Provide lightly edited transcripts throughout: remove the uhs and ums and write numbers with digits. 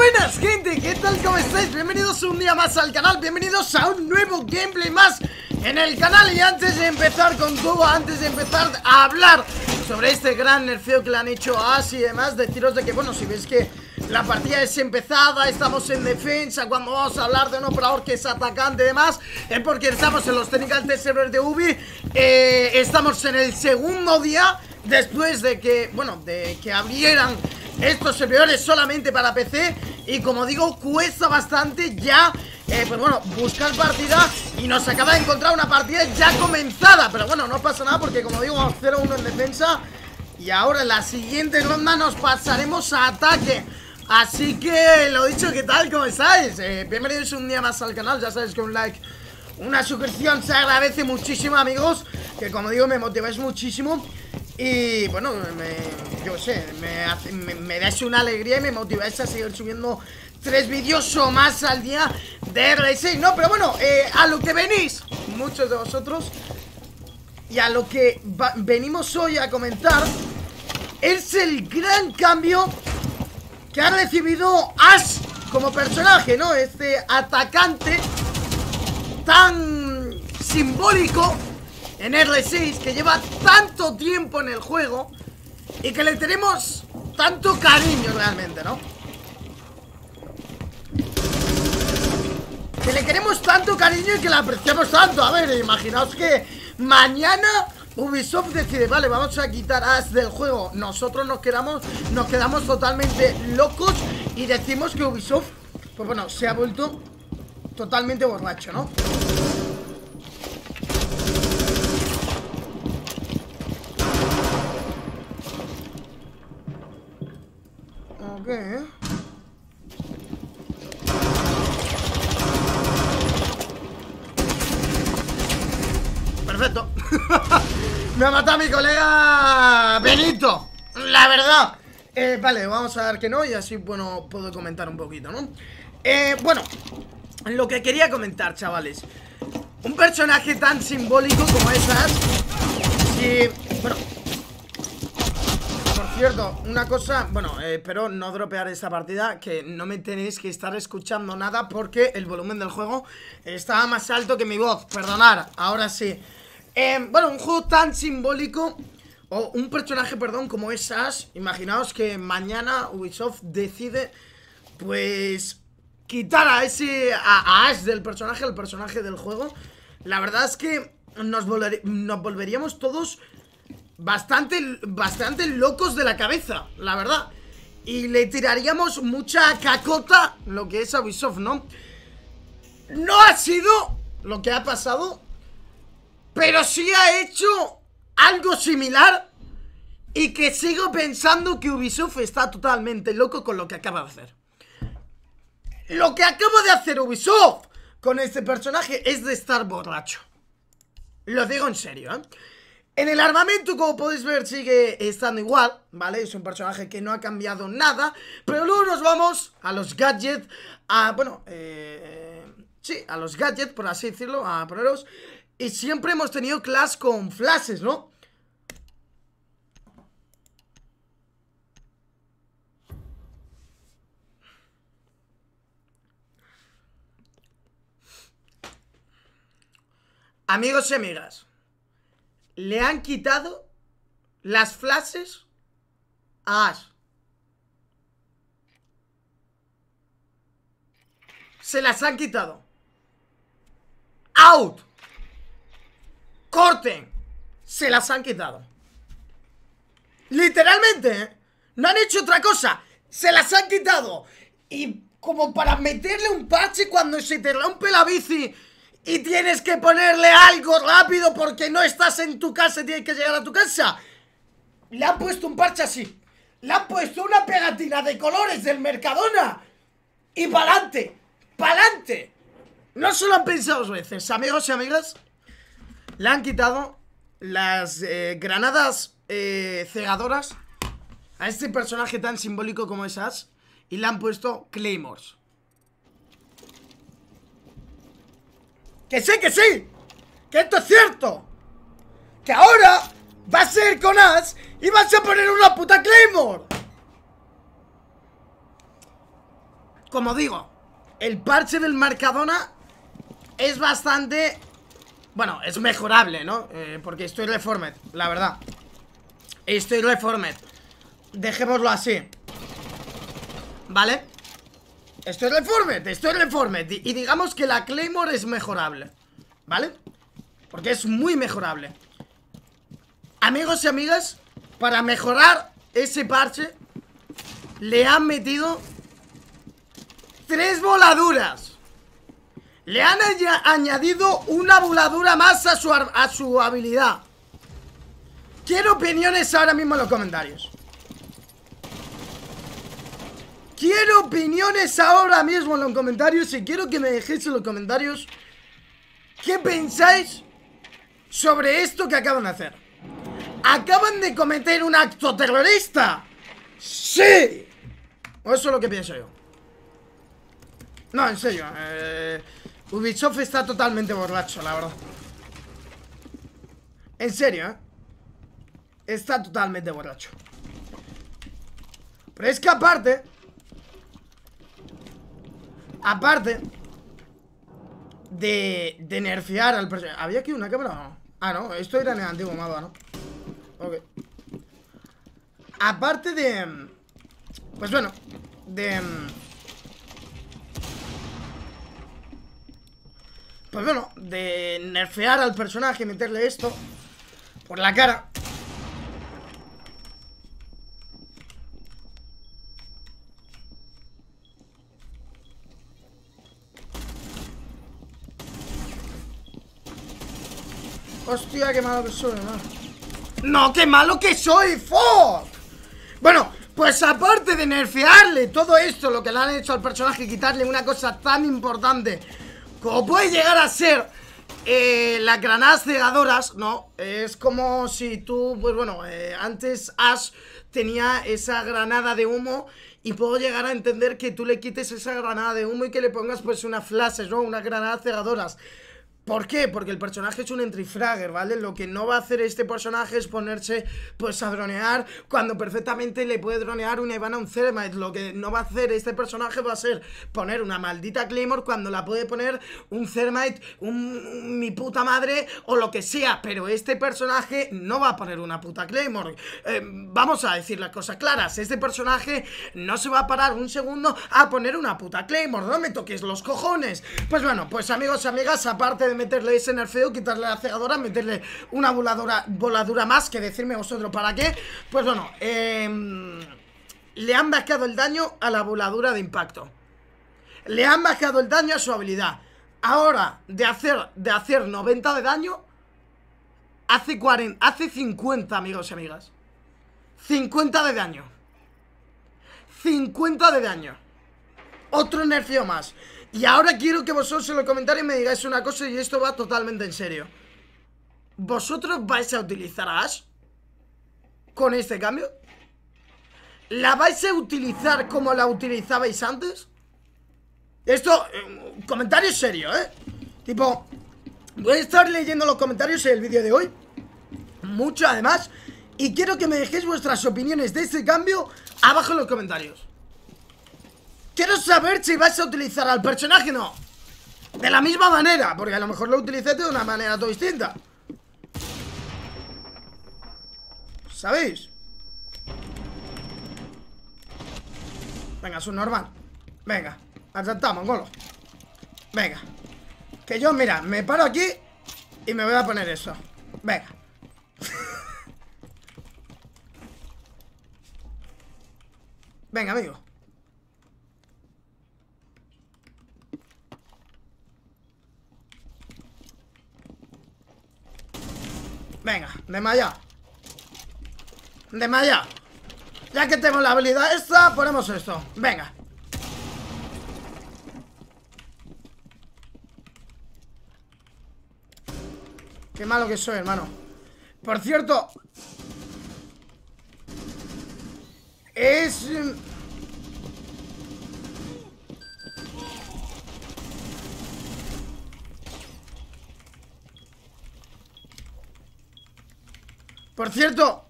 Buenas gente, ¿qué tal? ¿Cómo estáis? Bienvenidos un día más al canal, bienvenidos a un nuevo gameplay más en el canal. Y antes de empezar con todo, antes de empezar a hablar sobre este gran nerfeo que le han hecho a Ash y demás, deciros de que, bueno, si veis que la partida es empezada, estamos en defensa, cuando vamos a hablar de un operador que es atacante y demás, es porque estamos en los Technical Test Servers de Ubi. Estamos en el segundo día después de que, bueno, de que abrieran estos servidores solamente para PC. Y como digo, cuesta bastante ya, pues bueno, buscar partida. Y nos acaba de encontrar una partida ya comenzada. Pero bueno, no pasa nada porque, como digo, vamos 0-1 en defensa. Y ahora en la siguiente ronda nos pasaremos a ataque. Así que, lo dicho, ¿qué tal? ¿Cómo estáis? Bienvenidos un día más al canal. Ya sabéis que un like, una suscripción se agradece muchísimo, amigos. Que como digo, me motiváis muchísimo. Y bueno, yo sé, me dais una alegría y me motiváis a seguir subiendo 3 vídeos o más al día de R6. No, pero bueno, a lo que venís muchos de vosotros y a lo que venimos hoy a comentar es el gran cambio que ha recibido Ash como personaje, ¿no? Este atacante tan simbólico en R6, que lleva tanto tiempo en el juego y que le tenemos tanto cariño realmente, ¿no? Que le queremos tanto cariño y que le apreciamos tanto. A ver, imaginaos que mañana Ubisoft decide, vale, vamos a quitar a Ash del juego. Nosotros nos quedamos totalmente locos y decimos que Ubisoft, pues bueno, se ha vuelto totalmente borracho, ¿no? Ok. Perfecto. Me ha matado mi colega Benito, la verdad. Vale, vamos a ver que no. Y así, bueno, puedo comentar un poquito, ¿no? Bueno, lo que quería comentar, chavales. Un personaje tan simbólico como es Ash. Sí, bueno, por cierto, una cosa, bueno, espero no dropear esta partida, que no me tenéis que estar escuchando nada porque el volumen del juego estaba más alto que mi voz, perdonad, ahora sí. Bueno, un juego tan simbólico, o un personaje, perdón, como es Ash. Imaginaos que mañana Ubisoft decide, pues, quitar a Ash del personaje, el personaje del juego. La verdad es que nos volveríamos todos bastante locos de la cabeza, la verdad. Y le tiraríamos mucha cacota lo que es a Ubisoft, ¿no? No ha sido lo que ha pasado, pero sí ha hecho algo similar. Y que sigo pensando que Ubisoft está totalmente loco con lo que acaba de hacer. Lo que acaba de hacer Ubisoft con este personaje es de estar borracho. Lo digo en serio, ¿eh? En el armamento, como podéis ver, sigue estando igual, ¿vale? Es un personaje que no ha cambiado nada. Pero luego nos vamos a los gadgets, bueno, sí, a los gadgets, por así decirlo, a poneros. Y siempre hemos tenido class con flashes, ¿no? Amigos y amigas, le han quitado las flashes a Ash. Se las han quitado. Out. Corten. Se las han quitado. Literalmente, ¿eh? No han hecho otra cosa. Se las han quitado. Y como para meterle un parche cuando se te rompe la bici y tienes que ponerle algo rápido porque no estás en tu casa y tienes que llegar a tu casa, le han puesto un parche así. Le han puesto una pegatina de colores del Mercadona y pa'lante, pa'lante. No se lo han pensado 2 veces, amigos y amigas. Le han quitado las granadas cegadoras a este personaje tan simbólico como es Ash y le han puesto Claymores. ¡Que sí, que sí! ¡Que esto es cierto! ¡Que ahora va a ser con Ash y vas a poner una puta Claymore! como digo, el parche del Mercadona es bastante... Bueno, es mejorable, ¿no? Porque estoy reformed, la verdad. Estoy reformed. Dejémoslo así. ¿Vale? Estoy reformed. Y digamos que la Claymore es mejorable, ¿vale? Porque es muy mejorable. Amigos y amigas, para mejorar ese parche le han metido 3 voladuras. Le han añadido una voladura más a su habilidad. Quiero opiniones ahora mismo en los comentarios. Quiero opiniones ahora mismo en los comentarios. Y quiero que me dejéis en los comentarios ¿qué pensáis sobre esto que acaban de hacer? ¿Acaban de cometer un acto terrorista? ¡Sí! O eso es lo que pienso yo. No, en serio, Ubisoft está totalmente borracho, la verdad. En serio, está totalmente borracho. Pero es que aparte de nerfear al personaje. ¿Había aquí una cámara o no? Ah, no, esto era en el antiguo mapa, ¿no? Ok. Aparte de... Pues bueno, de nerfear al personaje, meterle esto por la cara. Hostia, qué malo que soy, ¿no? ¡No, qué malo que soy! ¡Fuck! Bueno, pues aparte de nerfearle todo esto, lo que le han hecho al personaje, quitarle una cosa tan importante como puede llegar a ser las granadas cegadoras, ¿no? Es como si tú, pues bueno, antes Ash tenía esa granada de humo y puedo llegar a entender que tú le quites esa granada de humo y que le pongas pues unas flashes, ¿no? Unas granadas cegadoras. ¿Por qué? Porque el personaje es un entry fragger, ¿vale? Lo que no va a hacer este personaje es ponerse, pues, a dronear cuando perfectamente le puede dronear una Ivana, un Thermite. Lo que no va a hacer este personaje va a ser poner una maldita Claymore cuando la puede poner un Thermite, mi puta madre o lo que sea. Pero este personaje no va a poner una puta Claymore. Vamos a decir las cosas claras. Este personaje no se va a parar un segundo a poner una puta Claymore. No me toques los cojones. Pues bueno, pues amigos y amigas, aparte de meterle ese nerfeo, quitarle la cegadora, meterle una voladura más, que decirme vosotros para qué. Pues bueno, le han bajado el daño a la voladura de impacto. Le han bajado el daño a su habilidad. Ahora, de hacer 90 de daño, hace 50, amigos y amigas. 50 de daño. 50 de daño. Otro nerfeo más. Y ahora quiero que vosotros en los comentarios me digáis una cosa, y esto va totalmente en serio. ¿Vosotros vais a utilizar a Ash con este cambio? ¿La vais a utilizar como la utilizabais antes? Esto, comentario serio, tipo, voy a estar leyendo los comentarios en el vídeo de hoy, mucho además, y quiero que me dejéis vuestras opiniones de este cambio abajo en los comentarios. Quiero saber si vais a utilizar al personaje o no. De la misma manera, porque a lo mejor lo utilicé de una manera todo distinta. ¿Sabéis? Venga, subnormal. Venga, asaltamos, golo. Venga. Que yo, mira, me paro aquí y me voy a poner eso. Venga. Venga, amigo. Venga, desmayado. Desmayado. Ya que tengo la habilidad esta, ponemos esto. Venga. Qué malo que soy, hermano. Por cierto, es... Por cierto,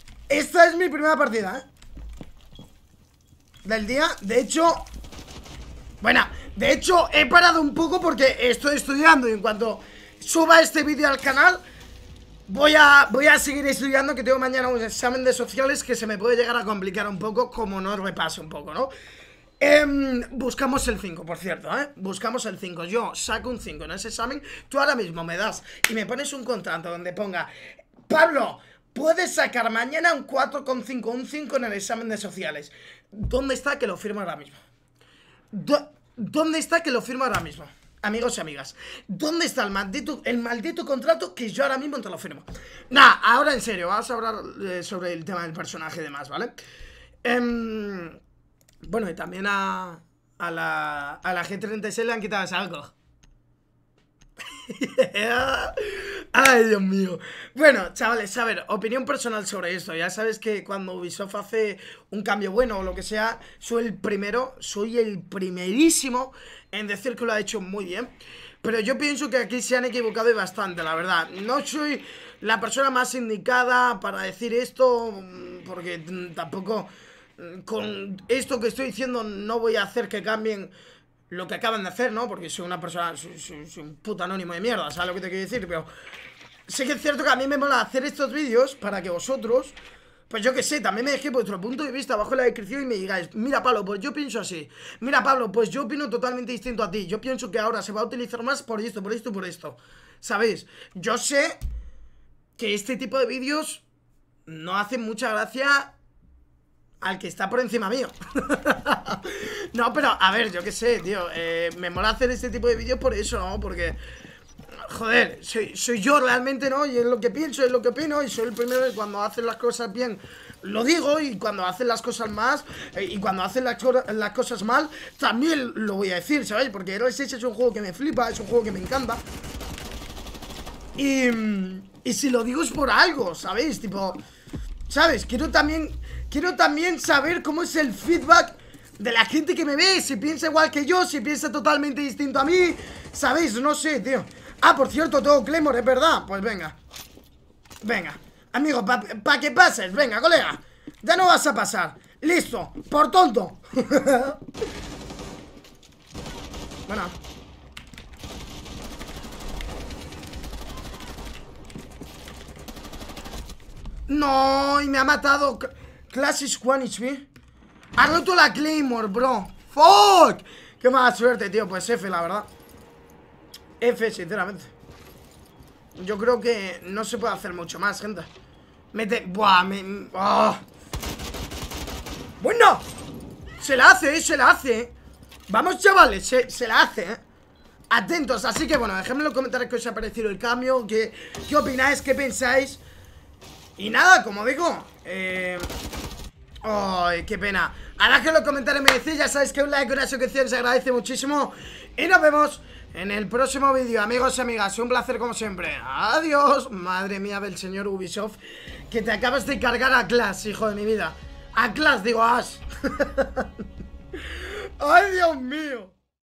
esta es mi primera partida, del día. De hecho, Bueno, de hecho he parado un poco porque estoy estudiando y en cuanto suba este vídeo al canal voy a seguir estudiando, que tengo mañana un examen de sociales que se me puede llegar a complicar un poco, como no repase un poco, ¿no? Buscamos el 5, por cierto, buscamos el 5. Yo saco un 5 en ese examen. Tú ahora mismo me das y me pones un contrato donde ponga: Pablo, puedes sacar mañana un 4,5, un 5 en el examen de sociales. ¿Dónde está que lo firmo ahora mismo? ¿Dónde está que lo firmo ahora mismo? Amigos y amigas, ¿dónde está el maldito contrato que yo ahora mismo te lo firmo? Nah, ahora en serio, vamos a hablar sobre el tema del personaje y demás, ¿vale? Bueno, y también a la G36 le han quitado algo. Ay, Dios mío. Bueno, chavales, a ver, opinión personal sobre esto. Ya sabes que cuando Ubisoft hace un cambio bueno o lo que sea, soy el primerísimo en decir que lo ha hecho muy bien. Pero yo pienso que aquí se han equivocado y bastante, la verdad. No soy la persona más indicada para decir esto, porque tampoco con esto que estoy diciendo no voy a hacer que cambien lo que acaban de hacer, ¿no? Porque soy una persona, soy un puto anónimo de mierda, ¿sabes lo que te quiero decir? Pero sí que es cierto que a mí me mola hacer estos vídeos para que vosotros, pues yo que sé, también me dejéis vuestro punto de vista abajo en la descripción y me digáis: mira, Pablo, pues yo pienso así. Mira, Pablo, pues yo opino totalmente distinto a ti. Yo pienso que ahora se va a utilizar más por esto, por esto y por esto. ¿Sabéis? Yo sé que este tipo de vídeos no hacen mucha gracia al que está por encima mío. No, pero a ver, yo qué sé, tío, me mola hacer este tipo de vídeos por eso, ¿no? Porque, joder, soy yo realmente, ¿no? Y es lo que pienso, es lo que opino. Y soy el primero que cuando hacen las cosas bien lo digo, y cuando hacen las cosas más y cuando hacen las cosas mal también lo voy a decir, ¿sabéis? Porque Heroes 6 es un juego que me flipa, es un juego que me encanta. Y si lo digo es por algo, ¿sabéis? Tipo, ¿sabes? Quiero también saber cómo es el feedback de la gente que me ve, si piensa igual que yo, si piensa totalmente distinto a mí, ¿sabéis? No sé, tío. Ah, por cierto, tengo Claymore, ¿es verdad? Pues venga. Venga, amigo, pa' que pases, venga, colega. Ya no vas a pasar. Listo, por tonto. Bueno. No, y me ha matado Classic One HP. Ha roto la Claymore, bro. Fuck. Qué mala suerte, tío. Pues F, la verdad. F, sinceramente. Yo creo que no se puede hacer mucho más, gente. Mete... Buah, oh. Bueno. Se la hace, se la hace. Vamos, chavales, se la hace, Atentos, así que bueno, dejadme en los comentarios qué os ha parecido el cambio, qué opináis, qué pensáis. Y nada, como digo, ay, qué pena. Ahora que en los comentarios me decís, ya sabéis que un like, una suscripción se agradece muchísimo. Y nos vemos en el próximo vídeo, amigos y amigas. Un placer como siempre. Adiós. Madre mía del señor Ubisoft, que te acabas de cargar a Clash, hijo de mi vida. A Clash, digo, Ash. Ay, Dios mío.